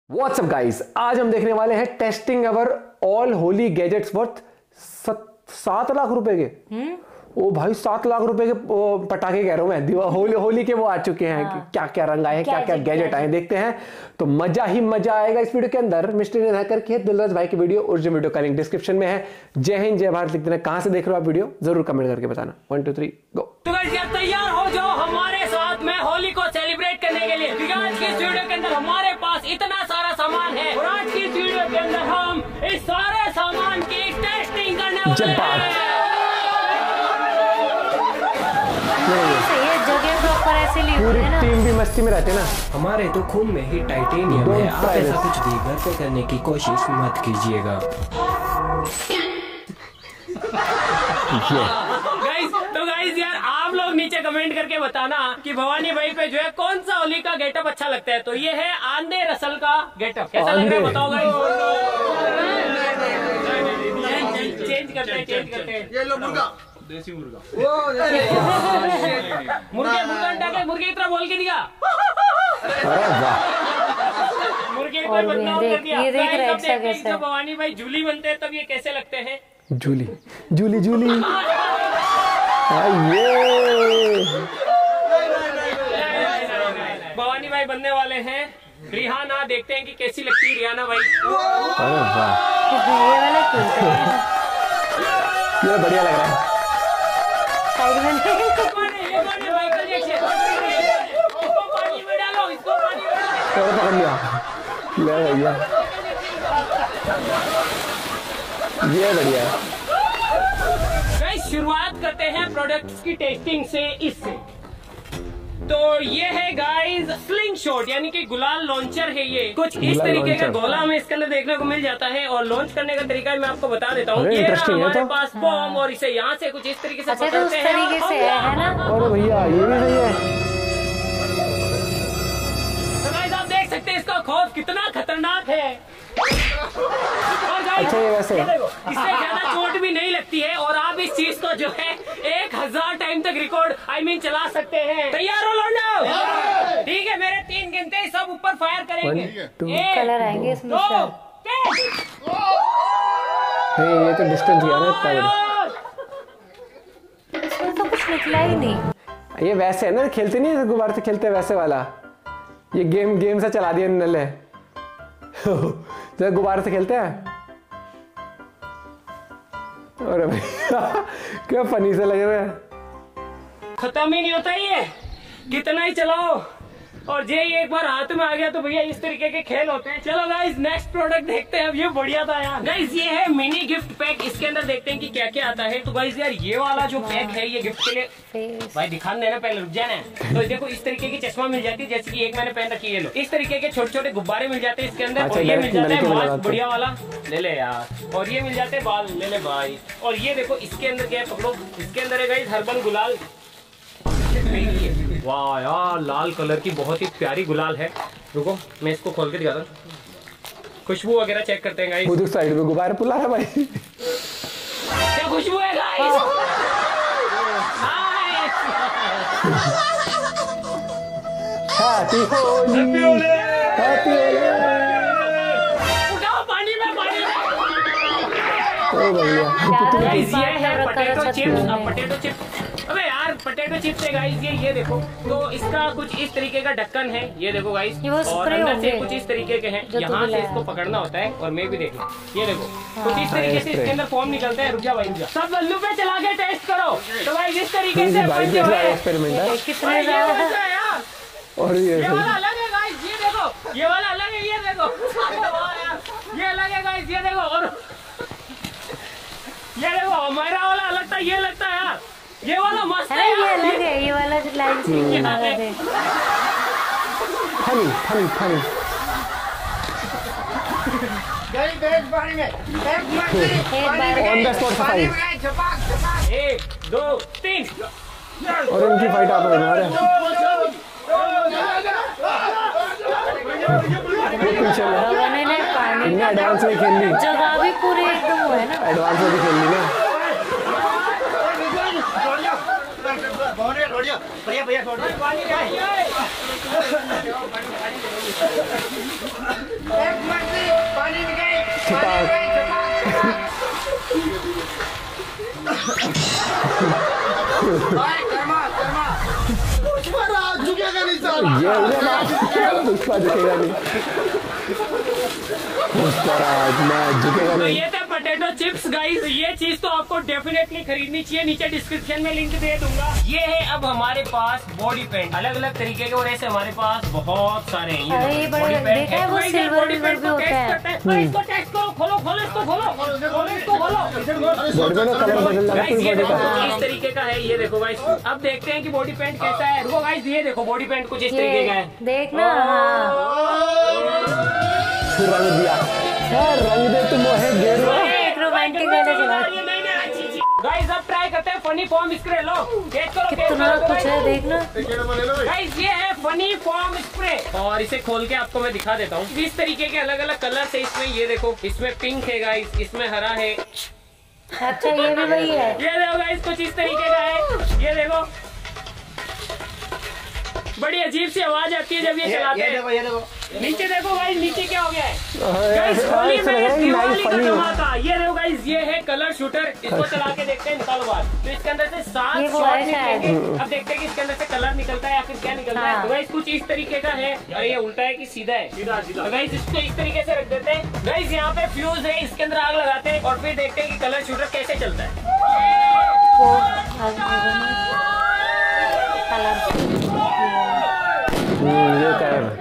WhatsApp guys, आज हम देखने वाले हैं testing our all Holi gadgets worth 7 lakh रुपए के। ओ भाई 7 लाख रुपए के पटाखे कह रहा हूं मैं, होली के वो आ चुके हैं। हाँ। क्या क्या रंग आए, क्या क्या गैजेट आए, देखते हैं तो मजा ही मजा आएगा इस वीडियो के अंदर। मिस्टर हैकर की है दिलराज भाई की वीडियो, ओरिजिनल वीडियो का लिंक डिस्क्रिप्शन में है। जय हिंद जय भारत लिख देना, कहां से देख रहे हो आप वीडियो जरूर कमेंट करके बताना। 1 2 3 गो। तो गाइस तैयार हो जाओ हमारे साथ में होली को सेलिब्रेट करने के लिए, क्योंकि आज की इस वीडियो के अंदर हमारे पास इतना सारा सामान है और आज की इस वीडियो के अंदर हम इस सारे सामान की टेस्टिंग करने वाले हैं। पूरी टीम भी मस्ती में रहते ना। हमारे तो खून में ही टाइटेनियम है, आप ऐसा कुछ भी घर पे करने की कोशिश मत कीजिएगा। तो गाइस यार आप लोग नीचे कमेंट करके बताना कि भवानी भाई पे जो है कौन सा होली का गेटअप अच्छा लगता है। तो ये है आंधे रसल का गेटअप, कैसा लग रहा है बताओ गाइस। चेंज करते हैं ये लो मुर्गा, देसी मुर्गा। मुर्गे की तरह बोल के दिया। मुर्गे को बदनाम कर दिया। जब भवानी भाई जूली बनते हैं तब ये कैसे लगते हैं? जूली जूली जूली। भवानी भाई बनने वाले हैं रिहाना, देखते हैं कि कैसी लगती है रिहाना भाई। ये बढ़िया लग रहा है। पकड़ लिया, ले भैया ये बढ़िया है। शुरुआत करते हैं प्रोडक्ट्स की टेस्टिंग से। इससे तो ये है गाइस स्लिंग शॉट, यानी कि गुलाल लॉन्चर है। ये कुछ इस तरीके का गोला हमें इसके अंदर देखने को मिल जाता है और लॉन्च करने का तरीका मैं आपको बता देता हूँ। ये हमारे पास बॉम्ब और इसे यहाँ से कुछ इस तरीके से पकड़ते हैं। है ना? और भैया ये भी सही है। तो गाइस आप देख सकते हैं इसका खौफ कितना खतरनाक है। और अच्छा ये वैसे इससे ज्यादा चोट भी नहीं लगती है और आप इस चीज को जो है 1000 टाइम तक रिकॉर्ड चला सकते हैं। तैयार हो लौंडो? ठीक है, मेरे 3 गिनते ही सब ऊपर फायर करेंगे। 1 कलर आएंगे इसमें। 2 नहीं, ये तो डिस्टेंस गया ना इतना। इसमें तो कुछ निकला ही नहीं। ये वैसे है ना, खेलते नहीं गुब्बारे से खेलते वैसे वाला। ये गेम से चला दिया नले। तो गुब्बारे से खेलते हैं। अरे भैया क्या फनी से लगे हुए हैं। खत्म ही नहीं होता ये, कितना ही चलाओ और ये एक बार हाथ में आ गया तो भैया इस तरीके के खेल होते हैं। चलो गाइस नेक्स्ट प्रोडक्ट देखते हैं। अब ये बढ़िया था यार। गाइस ये है मिनी गिफ्ट पैक, इसके अंदर देखते हैं कि क्या क्या आता है। तो गाइस यार ये वाला जो पैक है ये गिफ्ट के लिए भाई दिखा देना, पहले रुक जाना। तो देखो इस तरीके की चश्मा मिल जाती है, जैसे कि एक मैंने पहन रखी है। लो इस तरीके के छोटे छोटे गुब्बारे मिल जाते हैं इसके अंदर। और ये मिल जाता है मास्क बढ़िया वाला, ले ले यार। और ये मिल जाते हैं बाल, ले ले भाई। और ये देखो इसके अंदर क्या है, पकड़ो। इसके अंदर है गाइस हर्बल गुलाल। वाह यार लाल कलर की बहुत ही प्यारी गुलाल है। रुको मैं इसको खोल के दिखाता हूँ। खुशबू वगैरह चेक करते हैं गाइस। उधर साइड में गुब्बारे फुला है भाई। क्या खुशबू है guys? Happy Holi, happy Holi. उठाओ पानी में, पानी में। ओ भैया गाइस ये है पोटैटो चिप्स। पोटैटो चिप्स, अबे यार पोटैटो चिप्स है गाइस। ये देखो, तो इसका कुछ इस तरीके का ढक्कन है। ये देखो गाइस, और अंदर से कुछ इस तरीके के हैं। यहाँ से इसको पकड़ना होता है और मैं भी देख लूं। ये देखो कुछ इस तरीके से इसके अंदर फॉर्म निकलता है। रुक जा भाई, रुक जा। सब बल्लू पे चला के टेस्ट करो। तो भाई इस तरीके से अपन जो है एक्सपेरिमेंट है। कितने यार, और ये वाला अलग है गाइस। ये देखो ये वाला अलग है। ये देखो ये अलग है गाइस। ये देखो, और ये देखो हमारा वाला अलग था, ये लगता है यार। ये वाला मस्त है, ये अलग है। ये वाला लाइन से है। Funny funny funny. On the spot सफाई। 1 2 3 और इनकी फाइट आप बना रहे हैं। इनने एडवांस में खेल ली, जगह भी पूरी एकदम वो है ना, एडवांस में भी खेल ली ना। भैया भैया छोड़ पुष्पा झुकेगा नहीं, पुष्पराज मैं झुकेगा तो नहीं। ये थे पोटैटो चिप्स गाइस, ये चीज तो आपको डेफिनेटली खरीदनी चाहिए, नीचे डिस्क्रिप्शन में लिंक दे दूंगा। ये है अब हमारे पास बॉडी पेंट, अलग अलग तरीके के, और ऐसे हमारे पास बहुत सारे हैं। अरे ये बड़े देखा है, वो सिल्वर भी होता है। इसको टेस्ट करो, खोलो खोलो इसको, खोलो इसको, खोलो। बॉडी पेंट का कलर बदल जाएगा गाइस ये पूरी बॉडी देखो का। इस तरीके का है, ये देखो गाइस। अब देखते हैं कि बॉडी पेंट कैसा है। रुको गाइस, ये देखो बॉडी पेंट कुछ इस तरीके का है, देखना। रंग दिया रंग दे तुम मोहे गेरुआ। एक रोमांटिक गाना चला। गाइस अब ट्राई करते हैं फनी फॉर्म स्प्रे। लो टेस्ट करो, कितना कुछ है देखना। गाइस ये है फनी फॉर्म स्प्रे, और इसे खोल के आपको मैं दिखा देता हूँ। इस तरीके के अलग अलग कलर है इसमें, ये देखो इसमें पिंक है गाइस, इसमें हरा है। अच्छा ये भी वही है। ये देखो गाइस कुछ इस तरीके का है, ये देखो बड़ी अजीब सी आवाज आती है जब ये चलाते हैं। ये देखो नीचे देखो गाइस, नीचे क्या हो गया है गाइस होली में दिवाली का फनी धमाका। ये देखो गाइस, ये है कलर शूटर, इसको चला के देखते हैं निकालो बाहर। तो इसके अंदर से 7 ये वो शॉट है शायद। निकलेंगे। अब देखते हैं कि इसके अंदर से कलर निकलता है या फिर क्या निकलता है। हाँ। तो गाइस कुछ इस तरीके का है। अरे ये उल्टा है कि सीधा है? सीधा। तो गाइस इसको इस तरीके से रख देते हैं। गाइस यहाँ पे फ्यूज है, इसके अंदर आग लगाते हैं और फिर देखते हैं कि कलर शूटर कैसे चलता है। वो ये क्या है?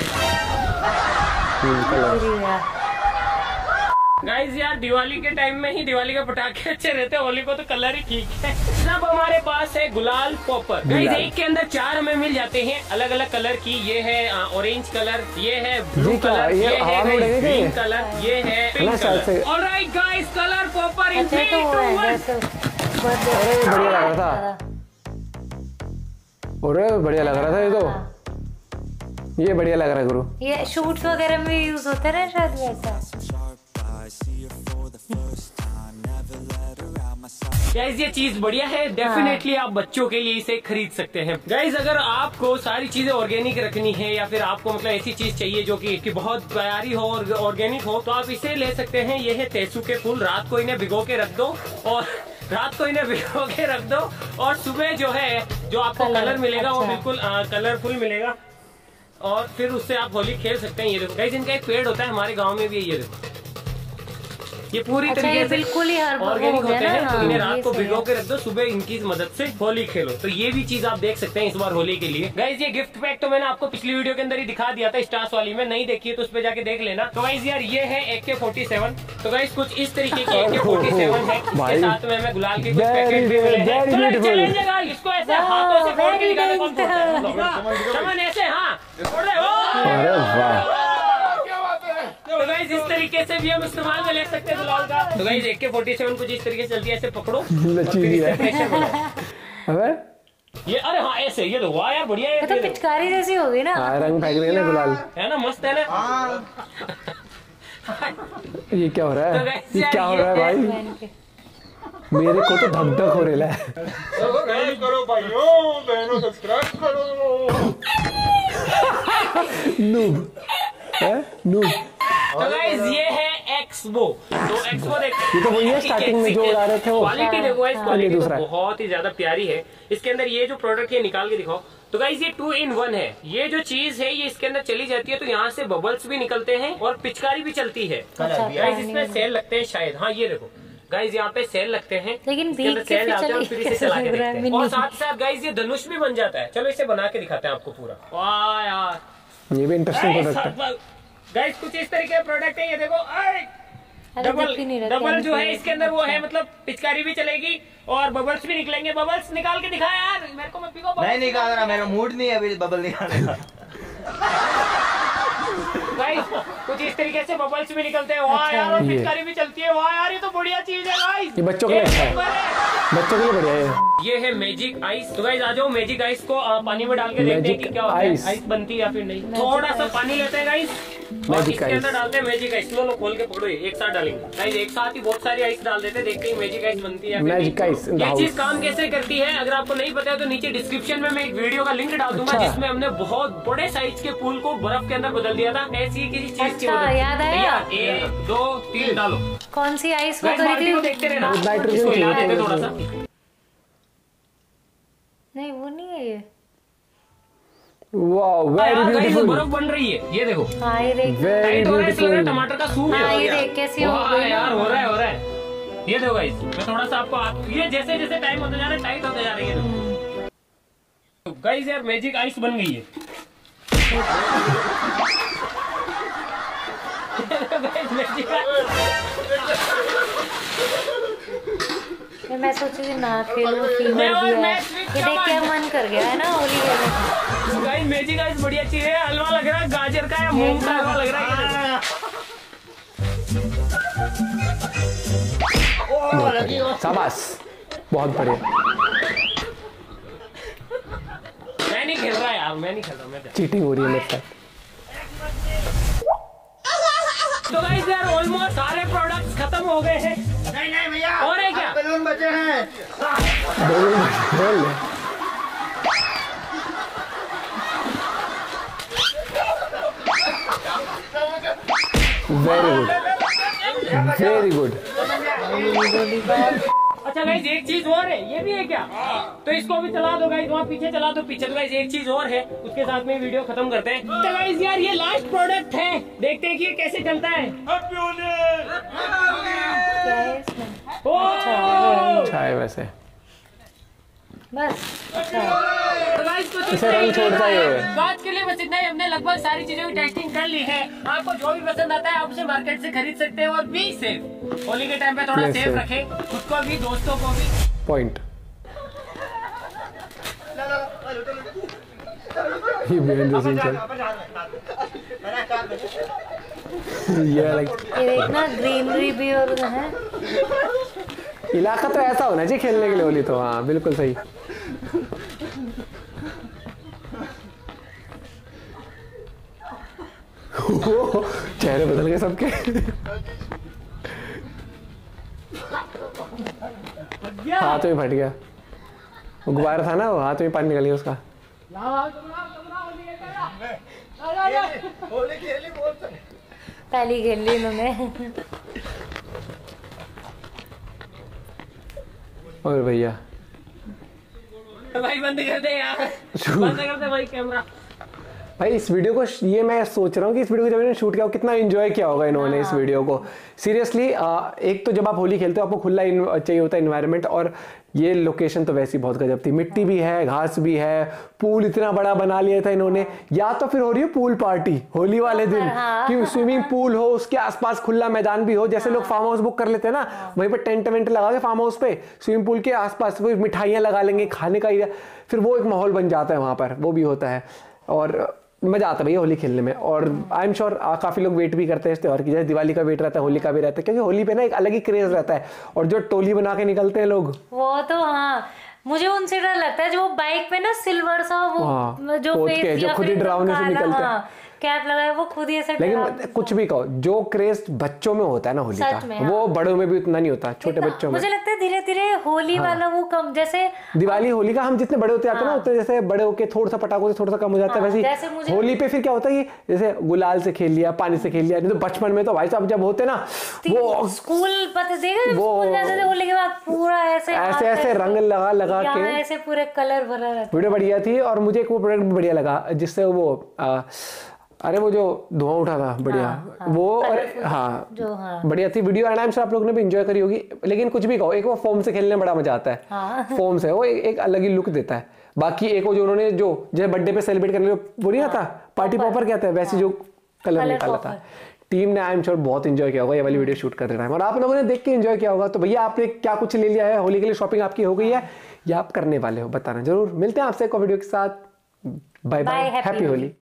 गाइस यार दिवाली के टाइम में ही दिवाली के पटाखे अच्छे रहते हैं, होली को तो कलर ही ठीक है। अब हमारे पास है गुलाल पॉपर। गाइस एक के अंदर 4 हमें मिल जाते हैं अलग अलग कलर की। ये है ऑरेंज कलर, ये है ब्लू कलर, ये है ग्रीन कलर, ये है pink colour. Alright guys, colour popper in 3 2 1। अरे बढ़िया लग रहा था, अरे बढ़िया लग रहा था ये तो, ये बढ़िया लग रहा है गुरु। ये शूट्स वगैरह में यूज होता है ना शायद वैसा। गाइस ये चीज बढ़िया है, डेफिनेटली आप बच्चों के लिए इसे खरीद सकते हैं। गाइस अगर आपको सारी चीजें ऑर्गेनिक रखनी है या फिर आपको मतलब ऐसी चीज चाहिए जो कि बहुत प्यारी हो और ऑर्गेनिक हो, तो आप इसे ले सकते हैं। ये है तेसू के फूल, रात को इन्हें भिगो के रख दो और सुबह जो है जो आपको कलर मिलेगा वो बिल्कुल कलरफुल मिलेगा, और फिर उससे आप होली खेल सकते हैं। ये देखो गाइस, इनका एक पेड़ होता है, हमारे गांव में भी है। ये देखो, ये पूरी तरीके से बिल्कुल ही ऑर्गेनिक होते हैं। तो इन्हें रात को ये भिगो के रख दो, सुबह इनकी मदद से होली खेलो। तो ये भी चीज आप देख सकते हैं इस बार होली के लिए। गाइस ये गिफ्ट पैक तो मैंने आपको पिछली वीडियो के अंदर ही दिखा दिया था, स्टार्स वाली में। नहीं देखी है तो उस पर जाके देख लेना। तो गाइस यार ये है AK-47। तो गाइस कुछ इस तरीके की AK-47 है, इसके साथ में हमें गुलाल के कुछ पैकेट भी मिले हैं। चलेंगे गाइस, इसको ऐसे हाथों से फोड़ के निकालने कौन फोड़ता है? चमन ऐसे, हाँ फोड़ दे। अरे वाह, तो गाइस इस तरीके से भी हम इस्तेमाल में ले सकते हैं गुलाल का। तो गाइस AK-47 कुछ इस तरीके से चलती है, ऐसे पकड़ो लच्छी भी है। अबे ये, अरे हाँ ऐसे, ये तो वाह यार बढ़िया है। तो पिचकारी जैसी होगी ना। हाँ रंग फेंक रहे हैं ना गुलाल, है ना, मस्त है ना। ये क्या हो रहा तो है? गाइस ये यार क्या हो रहा है भाई? मेरे को तो धक धक हो रहा है। सब्सक्राइब करो भाइयों बहनों, सब्सक्राइब करो। नूब है, नूब। तो गाइस ये है एक्सबो। तो एक्सबो देखते ये तो वही है स्टार्टिंग में जो उड़ा रहे थे वो। क्वालिटी देखो गाइस, ये क्वालिटी दूसरा है। बहुत ही ज्यादा प्यारी है। इसके अंदर ये जो प्रोडक्ट है निकाल के दिखाओ। तो गाइस ये 2 in 1 है। ये जो चीज है ये इसके अंदर चली जाती है, तो यहाँ से बबल्स भी निकलते हैं और पिचकारी भी चलती है। गाइस इसमें सेल लगते हैं शायद, हाँ ये देखो गाइस यहाँ पे सेल लगते हैं, लेकिन इसके अंदर भीग के सेल डालते हैं और फिर फिर इसे चला के देखते हैं। मिनी। और साथ ही साथ गाइस ये धनुष भी बन जाता है। चलो इसे बना के दिखाते हैं आपको पूरा। वाह यार, ये भी इंटरेस्टिंग प्रोडक्ट है। गाइस कुछ इस तरीके का प्रोडक्ट है, ये देखो। डबल जो है इसके अंदर वो है, मतलब पिचकारी भी चलेगी और बबल्स भी निकलेंगे। बबल्स निकाल के दिखा यार मेरे को, मैं पिको नहीं निकाल रहा, मेरा मूड नहीं है अभी बबल निकालने का। गाइस कुछ इस तरीके से बबल्स भी निकलते हैं। वाह यार, और ये। पिचकारी भी चलती है। वाह यार, ये तो बढ़िया चीज है गाइस। ये बच्चों के लिए अच्छा है, बच्चों के लिए बढ़िया है। ये है मैजिक आइस। तो गाइस आ जाओ, मैजिक आइस को पानी में डाल के देखते हैं कि क्या होता है, आइस बनती है या फिर नहीं। थोड़ा सा पानी लेते हैं गाइस और इसके अंदर डालते हैं मैजिक आइस। लो खोल के पकड़ो, एक साथ डालेंगे गाइस, एक साथ ही बहुत सारी आइस डाल देते हैं, देखते हैं मैजिक आइस बनती है। मैजिक आइस इन द ये हाउस। चीज काम कैसे करती है अगर आपको नहीं पता है तो नीचे डिस्क्रिप्शन में मैं एक वीडियो का लिंक डाल दूंगा, अच्छा। जिसमें हमने बहुत बड़े साइज के फूल को बर्फ के अंदर बदल दिया था। ऐसी किसी चीज की अच्छा, याद आया? 1 2 3 डालो। कौन सी आइस को गाइस करी बाल्टी को थी? देखते रहना, नाइट्रोजन इसको हिला चाहिए देते तो थोड़ा सा। नहीं वो नहीं है ये। वाओ वेरी यार गाइस ब्यूटीफुल, बर्फ बन रही है, ये देखो हाँ ये देख। वेरी टाइट हो रहा है, ऐसा लग रहा है ब्यूटीफुल। टमाटर का सूप हाँ हो ये गया। देख कैसी हो वाह गई यार, हो रहा है। ये देखो गाइस, मैं थोड़ा सा आपको ये जैसे जैसे टाइम होता जा रहा है टाइट होता जा रही है। तो गाइस यार मैजिक आइस बन गई है। मैजिक मैं सोची थी ना खेलूं, फीवर भी है। ये देख के मन कर गया है ना होली खेलने। गाइस मैजिक आइस बढ़िया चीज है। हलवा लग रहा है गाजर का या मूंग का हलवा लग रहा है। शाबाश, बहुत बढ़िया। मैं नहीं खेल रहा यार, मैं नहीं खेल रहा, मैं चीटिंग हो रही है मेरे साथ। तो गाइस यार ऑलमोस्ट सारे प्रोडक्ट्स खत्म हो गए हैं। नहीं भैया, और है क्या? बैलून बचे हैं। बोल ले। Very good, very good. अच्छा गाइस एक चीज और है, ये भी है क्या? तो इसको भी चला दो गाइस, वहाँ पीछे चला दो पीछे। तो गाइस एक चीज और है, उसके साथ में वीडियो खत्म करते हैं। तो गाइस यार ये लास्ट प्रोडक्ट है, देखते हैं कि ये कैसे चलता है। क्या है इसमें? ओह! अच्छा है वैसे, बस अच्छा। तो गाइस कुछ इसे रंग छोड़ता ही है। तो आज के लिए बस इतना ही। हमने लगभग सारी चीजों की टेस्टिंग कर ली है। आपको जो भी पसंद आता है आप उसे मार्केट से खरीद सकते हैं। और बी सेफ, होली के टाइम पे थोड़ा Yes, सेफ sir. रखें, खुद को भी दोस्तों को भी। पॉइंट। ये behind the scene चल। ये अलग ये देखना ग्रीनरी भी और है। इलाका तो ऐसा होना चाहिए खेलने के लिए होली। तो हाँ बिल्कुल सही। चेहरे बदल गए सबके। हाथ में फट गया, वो गुब्बारा था ना, वो हाथ में पानी निकल गया उसका। होली खेली बहुत। पहली खेल ली इन्होंने। और भैया भाई बंद कर दे यार, बंद कर दे भाई कैमरा। भाई इस वीडियो को, ये मैं सोच रहा हूँ कि इस वीडियो को जब इन्होंने शूट किया कितना एंजॉय किया होगा इन्होंने इस वीडियो को। सीरियसली एक तो जब आप होली खेलते हो आपको खुला चाहिए होता है इन्वायरमेंट, और ये लोकेशन तो वैसी बहुत गजब थी। मिट्टी भी है, घास भी है, पूल इतना बड़ा बना लिया था इन्होंने। या तो फिर हो रही है पूल पार्टी होली वाले दिन, कि स्विमिंग पूल हो, उसके आसपास खुला मैदान भी हो। जैसे लोग फार्म हाउस बुक कर लेते हैं ना, वहीं पर टेंट वेंट लगा के फार्म हाउस पे स्विमिंग पूल के आसपास वो मिठाइयाँ लगा लेंगे, खाने का एरिया, फिर वो एक माहौल बन जाता है वहाँ पर, वो भी होता है। और मजा आता है भैया होली खेलने में। और आई एम श्योर काफी लोग वेट भी करते हैं इस त्योहार की, जैसे दिवाली का वेट रहता है, होली का भी रहता है, क्योंकि होली पे ना एक अलग ही क्रेज रहता है। और जो टोली बना के निकलते हैं लोग, वो तो हाँ, मुझे उनसे डर लगता है जो बाइक पे ना सिल्वर सा वो जो पोत के, फेस जो या खुद ही फिर डरावने से काला, निकलते हैं। हाँ, कैप लगाए वो खुद ही ऐसे लेकिन कुछ भी कहो, जो क्रेज बच्चों में होता है ना होली सच का, में, हाँ। वो बड़ों में भी उतना नहीं होता, छोटे बच्चों में। मुझे लगता है धीरे धीरे होली वाला वो कम, जैसे दिवाली होली का हम जितने बड़े होते जाते हैं ना, उतने जैसे बड़े होके थोड़ा सा पटाखों से थोड़ा सा कम हो जाता है। जैसे वैसे मुझे- होली पे फिर क्या होता है कि जैसे गुलाल से खेल लिया, पानी से खेल लिया। नहीं तो बचपन में तो भाई साहब जब होते ना, वो स्कूल पता देखा वो- स्कूल जाते थे होली के बाद पूरा ऐसे हाथ ऐसे पे- रंग लगा लगा यहाँ के ऐसे पूरे कलर भरा रहता। वीडियो बढ़िया थी। और मुझे एक वो प्रोडक्ट भी बढ़िया लगा, जिससे वो अरे वो जो धुआं उठा था बढ़िया, वो और हाँ जो हाँ बढ़िया थी video. And I am sure आप लोगों ने भी एंजॉय करी होगी। लेकिन कुछ भी कहो, एक वो फोम से खेलने में बड़ा मजा आता है। हाँ। फोम से वो एक अलग ही लुक देता है। बाकी एक वो जो उन्होंने जो जैसे बर्थडे पे सेलिब्रेट करने वो नहीं आता पार्टी पॉपर कहते हैं, वैसे जो कलर निकाला था टीम ने, आई एम श्योर बहुत इंजॉय किया होगा ये वाली वीडियो शूट करते टाइम। और आप लोगों ने देख के एंजॉय किया होगा। तो भैया आपने क्या कुछ ले लिया है होली के लिए, शॉपिंग आपकी हो गई है या आप करने वाले हो, बताना जरूर। मिलते हैं आपसे एक और वीडियो के साथ। Bye bye, happy Holi.